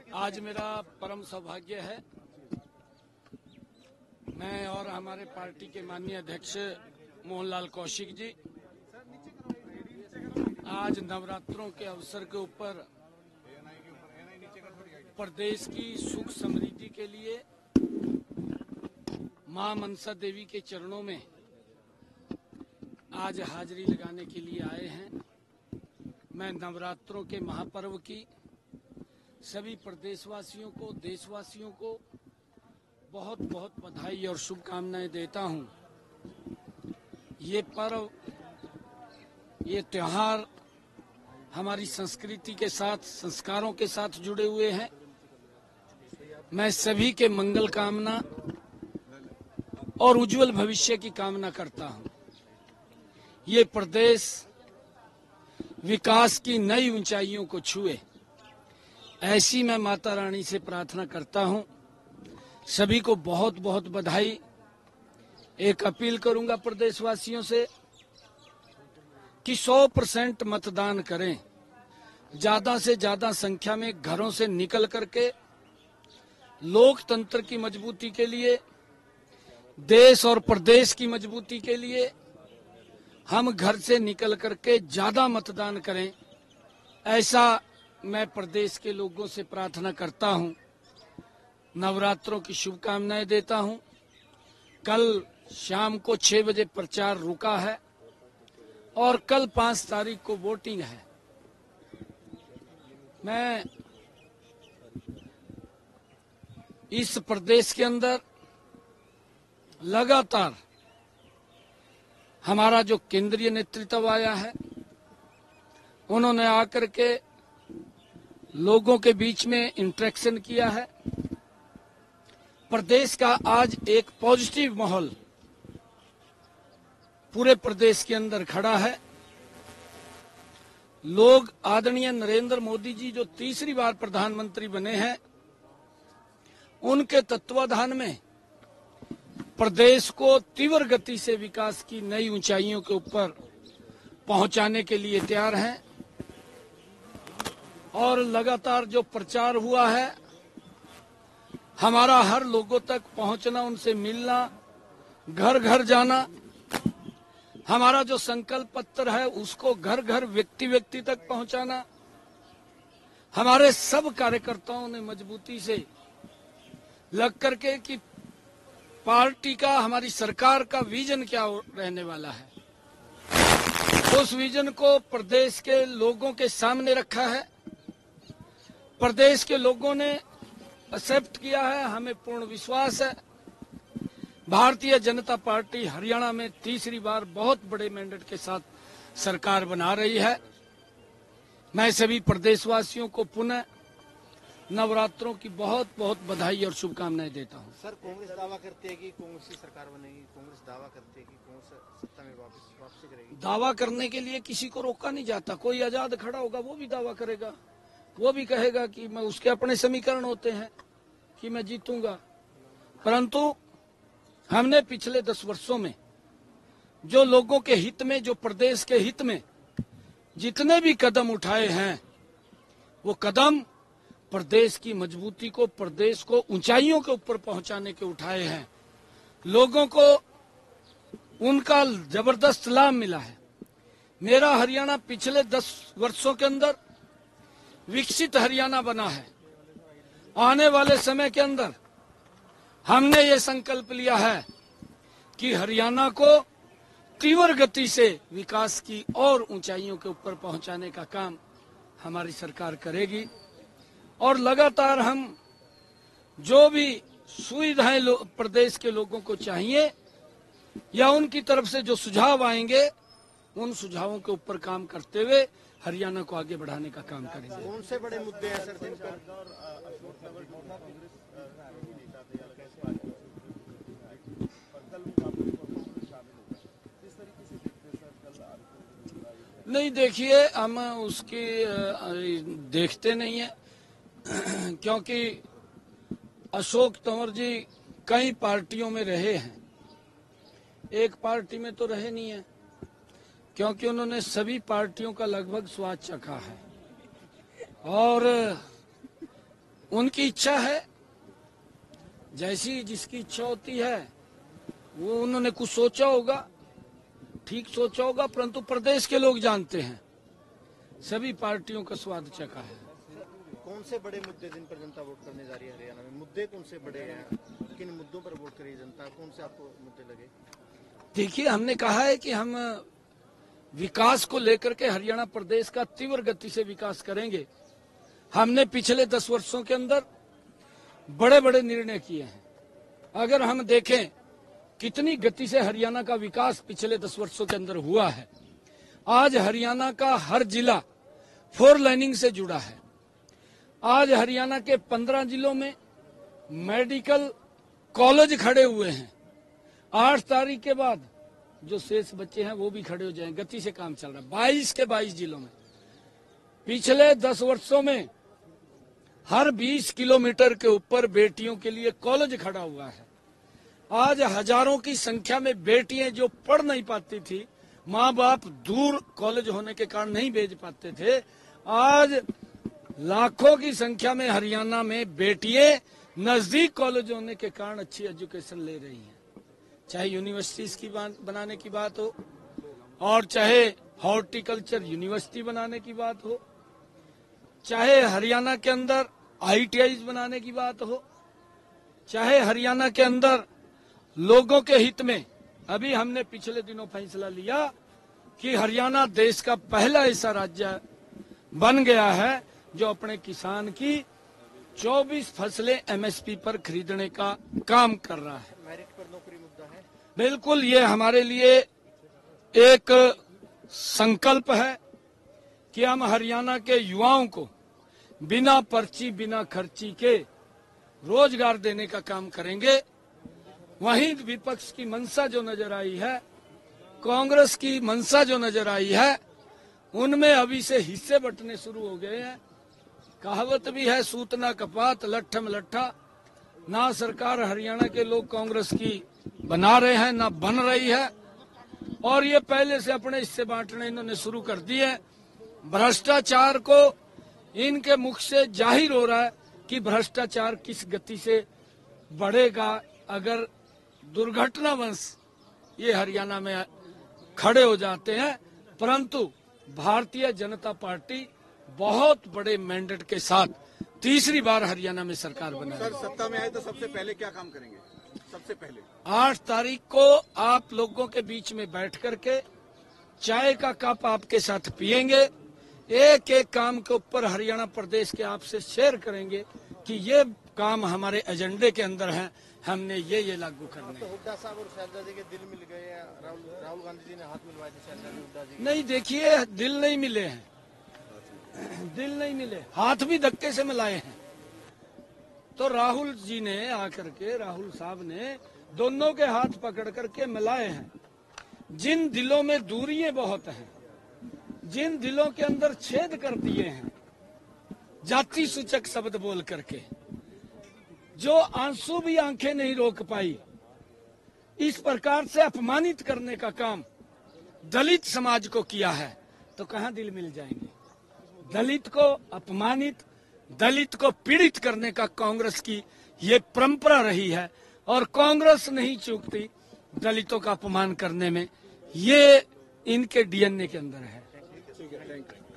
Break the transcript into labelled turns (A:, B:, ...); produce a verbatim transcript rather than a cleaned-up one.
A: आज मेरा परम सौभाग्य है, मैं और हमारे पार्टी के माननीय अध्यक्ष मोहनलाल कौशिक जी आज नवरात्रों के अवसर के ऊपर प्रदेश की सुख समृद्धि के लिए मां मनसा देवी के चरणों में आज हाजिरी लगाने के लिए आए हैं। मैं नवरात्रों के महापर्व की सभी प्रदेशवासियों को, देशवासियों को बहुत बहुत बधाई और शुभकामनाएं देता हूं। ये पर्व, ये त्योहार हमारी संस्कृति के साथ, संस्कारों के साथ जुड़े हुए हैं। मैं सभी के मंगल कामना और उज्जवल भविष्य की कामना करता हूं। ये प्रदेश विकास की नई ऊंचाइयों को छुए, ऐसी मैं माता रानी से प्रार्थना करता हूं। सभी को बहुत बहुत बधाई। एक अपील करूंगा प्रदेशवासियों से कि सौ परसेंट मतदान करें, ज्यादा से ज्यादा संख्या में घरों से निकल करके लोकतंत्र की मजबूती के लिए, देश और प्रदेश की मजबूती के लिए हम घर से निकल करके ज्यादा मतदान करें, ऐसा मैं प्रदेश के लोगों से प्रार्थना करता हूं। नवरात्रों की शुभकामनाएं देता हूं। कल शाम को छह बजे प्रचार रुका है और कल पांच तारीख को वोटिंग है। मैं इस प्रदेश के अंदर लगातार हमारा जो केंद्रीय नेतृत्व आया है, उन्होंने आकर के लोगों के बीच में इंटरेक्शन किया है। प्रदेश का आज एक पॉजिटिव माहौल पूरे प्रदेश के अंदर खड़ा है। लोग आदरणीय नरेंद्र मोदी जी जो तीसरी बार प्रधानमंत्री बने हैं, उनके तत्वाधान में प्रदेश को तीव्र गति से विकास की नई ऊंचाइयों के ऊपर पहुंचाने के लिए तैयार हैं। और लगातार जो प्रचार हुआ है, हमारा हर लोगों तक पहुंचना, उनसे मिलना, घर घर जाना, हमारा जो संकल्प पत्र है उसको घर घर व्यक्ति व्यक्ति तक पहुंचाना, हमारे सब कार्यकर्ताओं ने मजबूती से लग करके कि पार्टी का, हमारी सरकार का विजन क्या रहने वाला है, उस विजन को प्रदेश के लोगों के सामने रखा है। प्रदेश के लोगों ने एक्सेप्ट किया है, हमें पूर्ण विश्वास है। भारतीय जनता पार्टी हरियाणा में तीसरी बार बहुत बड़े मैंडेट के साथ सरकार बना रही है। मैं सभी प्रदेशवासियों को पुनः नवरात्रों की बहुत बहुत बधाई और शुभकामनाएं देता हूं।
B: सर, कांग्रेस दावा करती है कि कांग्रेस की सरकार बनेगी, कांग्रेस दावा करती है कि कांग्रेस सत्ता में वापस वापसी करेगी।
A: दावा करने के लिए किसी को रोका नहीं जाता। कोई आजाद खड़ा होगा, वो भी दावा करेगा, वो भी कहेगा कि मैं, उसके अपने समीकरण होते हैं कि मैं जीतूंगा। परंतु हमने पिछले दस वर्षों में जो लोगों के हित में, जो प्रदेश के हित में जितने भी कदम उठाए हैं, वो कदम प्रदेश की मजबूती को, प्रदेश को ऊंचाइयों के ऊपर पहुंचाने के उठाए हैं। लोगों को उनका जबरदस्त लाभ मिला है। मेरा हरियाणा पिछले दस वर्षों के अंदर विकसित हरियाणा बना है। आने वाले समय के अंदर हमने ये संकल्प लिया है कि हरियाणा को तीव्र गति से विकास की और ऊंचाइयों के ऊपर पहुंचाने का काम हमारी सरकार करेगी। और लगातार हम जो भी सुविधाएं प्रदेश के लोगों को चाहिए या उनकी तरफ से जो सुझाव आएंगे, उन सुझावों के ऊपर काम करते हुए हरियाणा को आगे बढ़ाने का काम करेंगे।
B: कौन से बड़े मुद्दे हैं सर जिन पर?
A: नहीं, देखिए, हम उसकी देखते नहीं है क्योंकि अशोक तंवर जी कई पार्टियों में रहे हैं, एक पार्टी में तो रहे नहीं है, क्योंकि उन्होंने सभी पार्टियों का लगभग स्वाद चखा है। और उनकी इच्छा है, जैसी जिसकी इच्छा होती है वो उन्होंने कुछ सोचा होगा, ठीक सोचा होगा, परंतु प्रदेश के लोग जानते हैं, सभी पार्टियों का स्वाद चखा है।
B: कौन से बड़े मुद्दे जिन पर जनता वोट करने जा रही है हरियाणा में? मुद्दे कौन से बड़े हैं, किन मुद्दों पर वोट करेगी जनता? कौन से आपको मुद्दे लगे?
A: देखिए, हमने कहा है कि हम विकास को लेकर के हरियाणा प्रदेश का तीव्र गति से विकास करेंगे। हमने पिछले दस वर्षों के अंदर बड़े बड़े निर्णय किए हैं। अगर हम देखें कितनी गति से हरियाणा का विकास पिछले दस वर्षों के अंदर हुआ है, आज हरियाणा का हर जिला फोर लाइनिंग से जुड़ा है। आज हरियाणा के पंद्रह जिलों में मेडिकल कॉलेज खड़े हुए हैं। आठ तारीख के बाद जो शेष बच्चे हैं वो भी खड़े हो जाएंगे। गति से काम चल रहा है बाईस के बाईस जिलों में। पिछले दस वर्षों में हर बीस किलोमीटर के ऊपर बेटियों के लिए कॉलेज खड़ा हुआ है। आज हजारों की संख्या में बेटियां जो पढ़ नहीं पाती थी, माँ बाप दूर कॉलेज होने के कारण नहीं भेज पाते थे, आज लाखों की संख्या में हरियाणा में बेटियां नजदीक कॉलेज होने के कारण अच्छी एजुकेशन ले रही हैं। चाहे यूनिवर्सिटीज की बनाने की बात हो, और चाहे हॉर्टिकल्चर यूनिवर्सिटी बनाने की बात हो, चाहे हरियाणा के अंदर आई टी आई बनाने की बात हो, चाहे हरियाणा के अंदर लोगों के हित में अभी हमने पिछले दिनों फैसला लिया कि हरियाणा देश का पहला ऐसा राज्य बन गया है जो अपने किसान की चौबीस फसलें एम एस पी पर खरीदने का काम कर रहा है।
B: मेरिट पर नौकरी मुद्दा है।
A: बिल्कुल, ये हमारे लिए एक संकल्प है कि हम हरियाणा के युवाओं को बिना पर्ची बिना खर्ची के रोजगार देने का काम करेंगे। वहीं विपक्ष की मंशा जो नजर आई है, कांग्रेस की मंशा जो नजर आई है, उनमें अभी से हिस्से बंटने शुरू हो गए हैं। कहावत भी है, सूतना कपात लट्ठम लट्ठा। ना सरकार हरियाणा के लोग कांग्रेस की बना रहे हैं, ना बन रही है, और ये पहले से अपने हिस्से बांटने इन्होंने शुरू कर दिए। भ्रष्टाचार को इनके मुख से जाहिर हो रहा है कि भ्रष्टाचार किस गति से बढ़ेगा अगर दुर्घटनावश ये हरियाणा में खड़े हो जाते हैं। परंतु भारतीय जनता पार्टी बहुत बड़े मैंडेट के साथ तीसरी बार हरियाणा में सरकार बनाएगी।
C: सर, सत्ता में आए तो सबसे पहले क्या काम करेंगे? सबसे पहले
A: आठ तारीख को आप लोगों के बीच में बैठ करके चाय का कप आपके साथ पिएंगे, एक एक काम के ऊपर हरियाणा प्रदेश के आपसे शेयर करेंगे कि ये काम हमारे एजेंडे के अंदर है, हमने ये ये लागू करने।
B: तो हुड्डा साहब और शैलजा जी के दिल मिल गए हैं। राहुल राहुल गांधी जी ने हाथ मिलवाए थे शैलजा जी हुड्डा जी।
A: नहीं, देखिए, दिल नहीं मिले हैं, दिल नहीं मिले, हाथ भी धक्के से मिलाए हैं। तो राहुल जी ने आकर के, राहुल साहब ने दोनों के हाथ पकड़ करके मिलाए हैं। जिन दिलों में दूरियां बहुत हैं, जिन दिलों के अंदर छेद कर दिए हैं जाति सूचक शब्द बोल करके, जो आंसू भी आंखें नहीं रोक पाई, इस प्रकार से अपमानित करने का काम दलित समाज को किया है, तो कहां दिल मिल जाएंगे? दलित को अपमानित, दलित को पीड़ित करने का कांग्रेस की ये परंपरा रही है, और कांग्रेस नहीं चूकती दलितों का अपमान करने में। ये इनके डी एन ए के अंदर है।